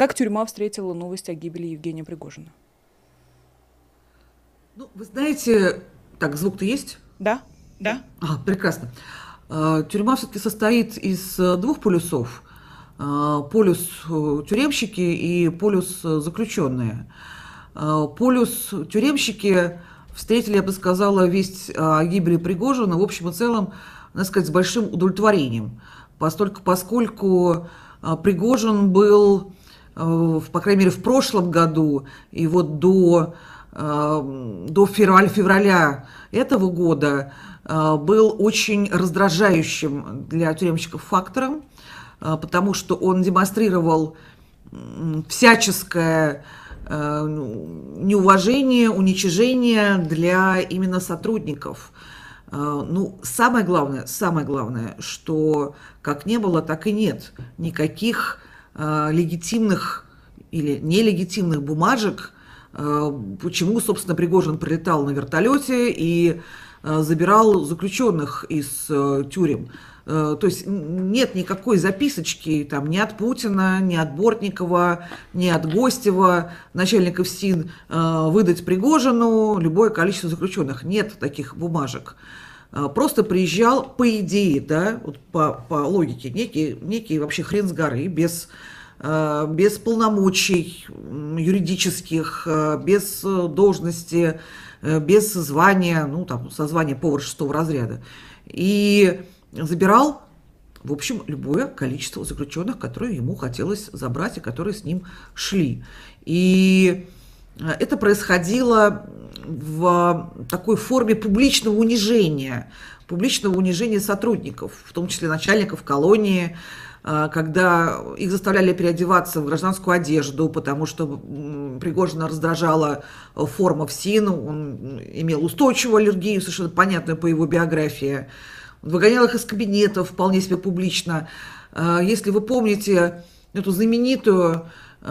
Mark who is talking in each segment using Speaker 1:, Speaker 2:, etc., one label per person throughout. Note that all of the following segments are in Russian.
Speaker 1: Как тюрьма встретила новость о гибели Евгения Пригожина?
Speaker 2: Ну, вы знаете, так, звук-то есть?
Speaker 1: Да, да.
Speaker 2: Прекрасно. Тюрьма все-таки состоит из двух полюсов. Полюс тюремщики и полюс заключенные. Полюс тюремщики встретили, я бы сказала, весть о гибели Пригожина в общем и целом, надо сказать, с большим удовлетворением. Поскольку Пригожин был, по крайней мере, в прошлом году и вот до февраля этого года был очень раздражающим для тюремщиков фактором, потому что он демонстрировал всяческое неуважение, уничижение для именно сотрудников. Ну, самое главное, что как не было, так и нет никаких легитимных или нелегитимных бумажек, почему, собственно, Пригожин прилетал на вертолете и забирал заключенных из тюрем. То есть нет никакой записочки там, ни от Путина, ни от Бортникова, ни от Гостева, начальников СИН, выдать Пригожину любое количество заключенных. Нет таких бумажек. Просто приезжал, по идее, да, вот по логике, некий вообще хрен с горы, без полномочий юридических, без должности, без звания, ну, там, со звания повара 6-го разряда. И забирал, в общем, любое количество заключенных, которые ему хотелось забрать и которые с ним шли. И это происходило в такой форме публичного унижения сотрудников, в том числе начальников колонии, когда их заставляли переодеваться в гражданскую одежду, потому что Пригожина раздражала форма в СИН, он имел устойчивую аллергию, совершенно понятную по его биографии. Он выгонял их из кабинетов вполне себе публично. Если вы помните эту знаменитую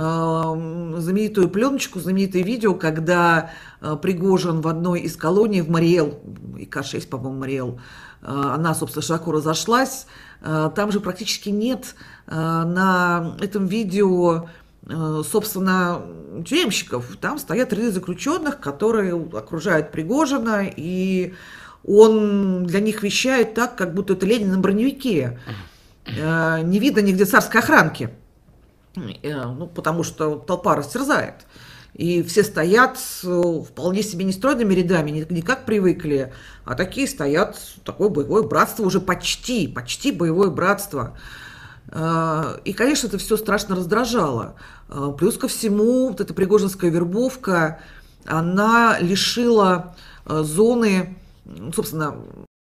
Speaker 2: пленочку, знаменитое видео, когда Пригожин в одной из колоний, в Мариэл, ИК-6, по-моему, Мариэл, она, собственно, широко разошлась, там же практически нет на этом видео, собственно, тюремщиков. Там стоят ряды заключенных, которые окружают Пригожина, и он для них вещает так, как будто это Ленин на броневике. Не видно нигде царской охранки, ну, потому что толпа растерзает. И все стоят вполне себе нестройными рядами, не как привыкли, а такие стоят, такое боевое братство, уже почти боевое братство. И, конечно, это все страшно раздражало. Плюс ко всему, вот эта пригожинская вербовка, она лишила зоны, собственно,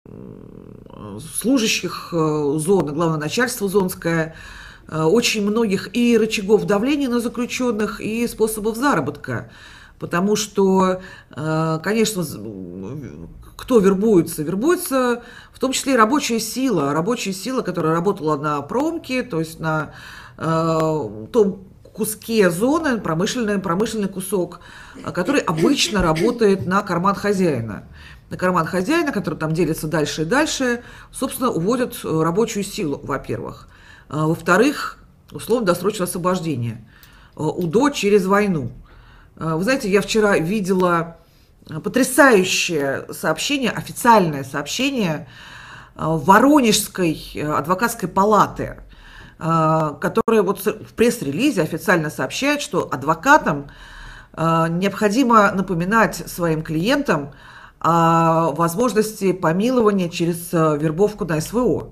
Speaker 2: служащих зоны, главное начальство зонское, очень многих и рычагов давления на заключенных, и способов заработка. Потому что, конечно, кто вербуется? Вербуется в том числе и рабочая сила, которая работала на промке, то есть на том куске зоны, промышленный кусок, который обычно работает на карман хозяина. На карман хозяина, который там делится дальше и дальше, собственно, уводят рабочую силу, во-первых. Во-вторых, условно-досрочное освобождение. УДО через войну. Вы знаете, я вчера видела потрясающее сообщение, официальное сообщение Воронежской адвокатской палаты, которая вот в пресс-релизе официально сообщает, что адвокатам необходимо напоминать своим клиентам о возможности помилования через вербовку на СВО.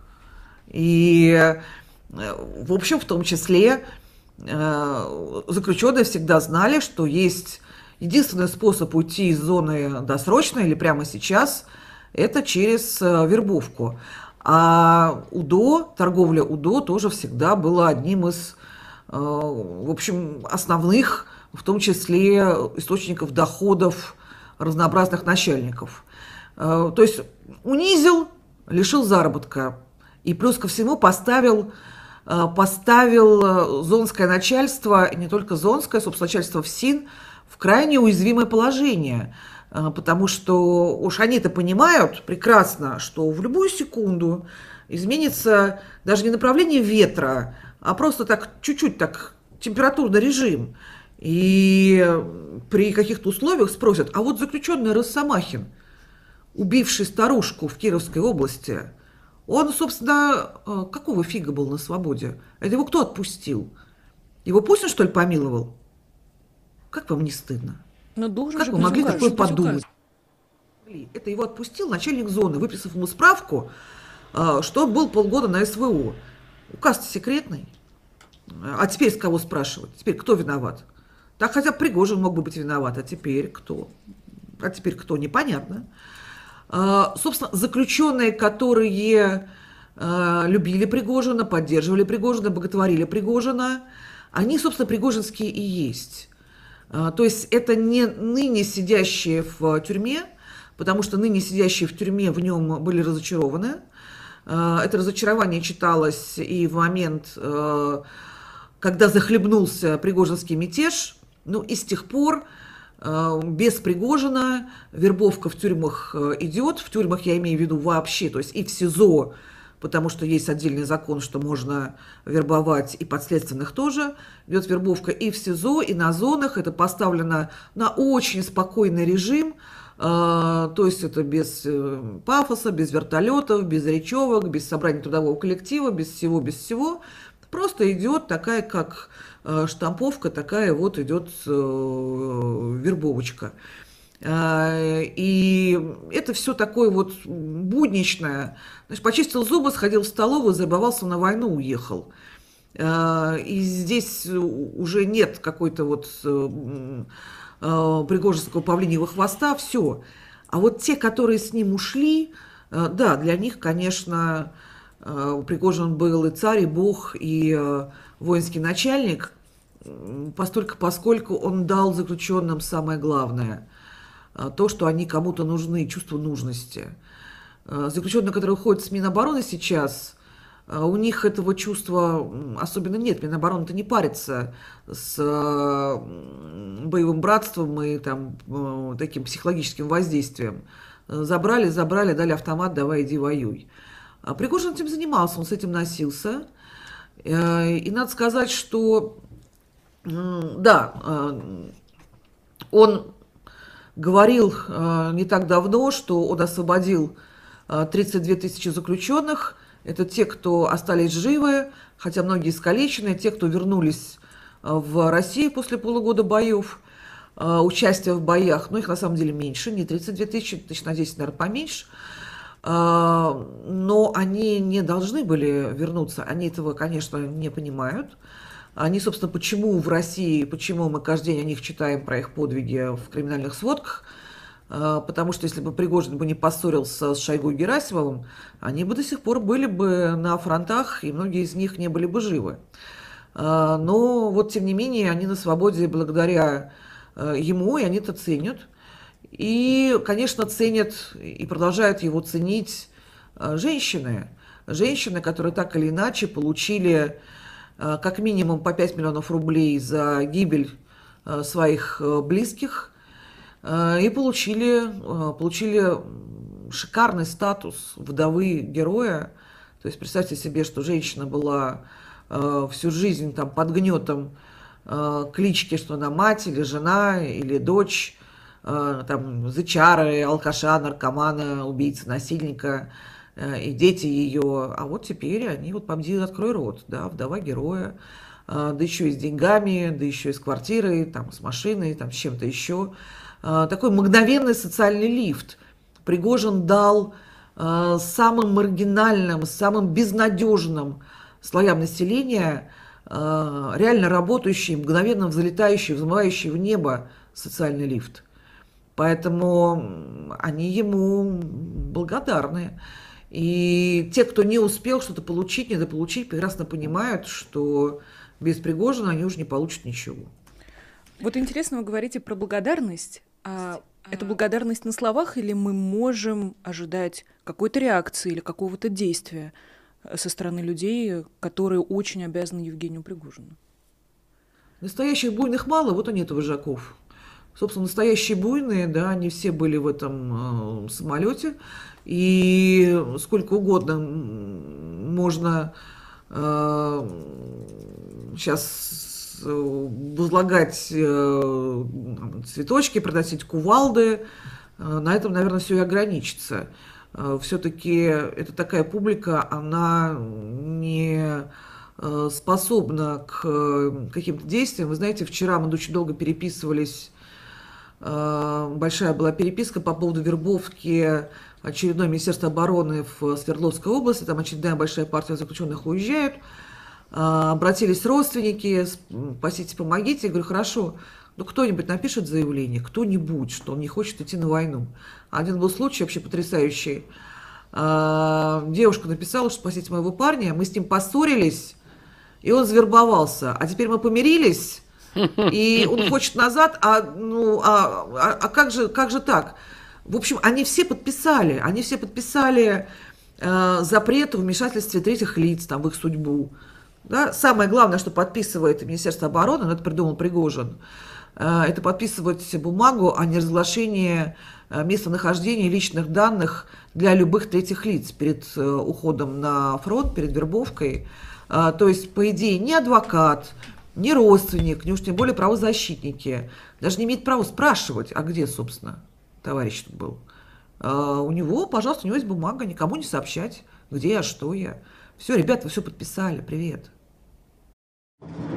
Speaker 2: И, в общем, в том числе заключенные всегда знали, что есть единственный способ уйти из зоны досрочно или прямо сейчас, это через вербовку. А УДО, торговля УДО тоже всегда была одним из, в общем, основных, в том числе, источников доходов разнообразных начальников. То есть унизил, лишил заработка. И плюс ко всему поставил зонское начальство, и не только зонское, собственно, начальство в СИН, в крайне уязвимое положение. Потому что уж они-то понимают прекрасно, что в любую секунду изменится даже не направление ветра, а просто так чуть-чуть так температурный режим. И при каких-то условиях спросят, а вот заключенный Росомахин, убивший старушку в Кировской области, он, собственно, какого фига был на свободе? Это его кто отпустил? Его Путин, что ли, помиловал? Как вам не стыдно?
Speaker 1: Но должен
Speaker 2: Как
Speaker 1: же
Speaker 2: вы
Speaker 1: быть
Speaker 2: могли
Speaker 1: указ,
Speaker 2: такое
Speaker 1: что быть
Speaker 2: подумать?
Speaker 1: указ.
Speaker 2: Это его отпустил начальник зоны, выписав ему справку, что был полгода на СВО. Указ-то секретный. А теперь с кого спрашивать? Теперь кто виноват? Так хотя бы Пригожин мог бы быть виноват, а теперь кто? А теперь кто? Непонятно. Собственно, заключенные, которые любили Пригожина, поддерживали Пригожина, боготворили Пригожина, они, собственно, пригожинские и есть. То есть это не ныне сидящие в тюрьме, потому что ныне сидящие в тюрьме в нем были разочарованы. Это разочарование читалось и в момент, когда захлебнулся пригожинский мятеж. Ну и с тех пор без Пригожина вербовка в тюрьмах идет. В тюрьмах я имею в виду вообще, то есть и в СИЗО, потому что есть отдельный закон, что можно вербовать, и подследственных тоже. Идет вербовка и в СИЗО, и на зонах. Это поставлено на очень спокойный режим. То есть это без пафоса, без вертолетов, без речевок, без собрания трудового коллектива, без всего, без всего. Просто идет такая, как штамповка, такая вот идет вербовочка. И это все такое вот будничное. Значит, почистил зубы, сходил в столовую, забывался на войну, уехал. И здесь уже нет какой-то вот пригожинского павлиньего хвоста, все. А вот те, которые с ним ушли, да, для них, конечно, Пригожин был и царь, и бог, и воинский начальник, поскольку он дал заключенным самое главное, то, что они кому-то нужны, чувство нужности. Заключенные, которые уходят с Минобороны сейчас, у них этого чувства особенно нет. Минобороны-то не парится с боевым братством и там, таким психологическим воздействием. Забрали, дали автомат, давай иди воюй. А Пригожин этим занимался, он с этим носился. И надо сказать, что да, он говорил не так давно, что он освободил 32 тысячи заключенных. Это те, кто остались живы, хотя многие искалечены, те, кто вернулись в Россию после полугода боев, участия в боях, ну их на самом деле меньше, не 32 тысячи, тысяч на 10, наверное, поменьше. Но они не должны были вернуться, они этого, конечно, не понимают. Они, собственно, почему в России, почему мы каждый день о них читаем, про их подвиги в криминальных сводках, потому что если бы Пригожин бы не поссорился с Шойгу и Герасимовым, они бы до сих пор были бы на фронтах, и многие из них не были бы живы. Но вот, тем не менее, они на свободе благодаря ему, и они это ценят. И, конечно, ценят и продолжают его ценить женщины. Женщины, которые так или иначе получили как минимум по 5 миллионов рублей за гибель своих близких и получили шикарный статус вдовы героя. То есть представьте себе, что женщина была всю жизнь там, под гнетом клички, что она мать или жена или дочь, там, зычары, алкаша, наркомана, убийцы, насильника, и дети ее. А вот теперь они, вот помди, открой рот, да, вдова героя, да еще и с деньгами, да еще и с квартирой, там, с машиной, там, с чем-то еще. Такой мгновенный социальный лифт Пригожин дал самым маргинальным, самым безнадежным слоям населения реально работающий, мгновенно взлетающий, взмывающий в небо социальный лифт. Поэтому они ему благодарны. И те, кто не успел что-то получить, недополучить, прекрасно понимают, что без Пригожина они уже не получат ничего.
Speaker 1: Вот интересно, вы говорите про благодарность. А это благодарность на словах, или мы можем ожидать какой-то реакции или какого-то действия со стороны людей, которые очень обязаны Евгению Пригожину?
Speaker 2: Настоящих буйных мало, вот они, это вожаков. Собственно, настоящие буйные, да, они все были в этом самолете. И сколько угодно можно сейчас возлагать цветочки, приносить кувалды. На этом, наверное, все и ограничится. Все-таки это такая публика, она не способна к каким-то действиям. Вы знаете, вчера мы очень долго переписывались, большая была переписка по поводу вербовки очередной Министерства обороны в Свердловской области, там очередная большая партия заключенных уезжает. Обратились родственники, спасите, помогите. Я говорю, хорошо, ну кто-нибудь напишет заявление, кто-нибудь, что он не хочет идти на войну. Один был случай вообще потрясающий. Девушка написала, что спасите моего парня, мы с ним поссорились, и он завербовался. А теперь мы помирились, и он хочет назад, как же так? В общем, они все подписали запрет о вмешательстве третьих лиц там, в их судьбу. Да? Самое главное, что подписывает Министерство обороны, но это придумал Пригожин, это подписывать бумагу о неразглашении местонахождения личных данных для любых третьих лиц перед уходом на фронт, перед вербовкой. То есть, по идее, ни адвокат, ни родственник, ни уж тем более правозащитники даже не имеют права спрашивать, а где, собственно, товарищ тут был. У него, пожалуйста, у него есть бумага, никому не сообщать, где я, что я. Все, ребята, вы все подписали, привет.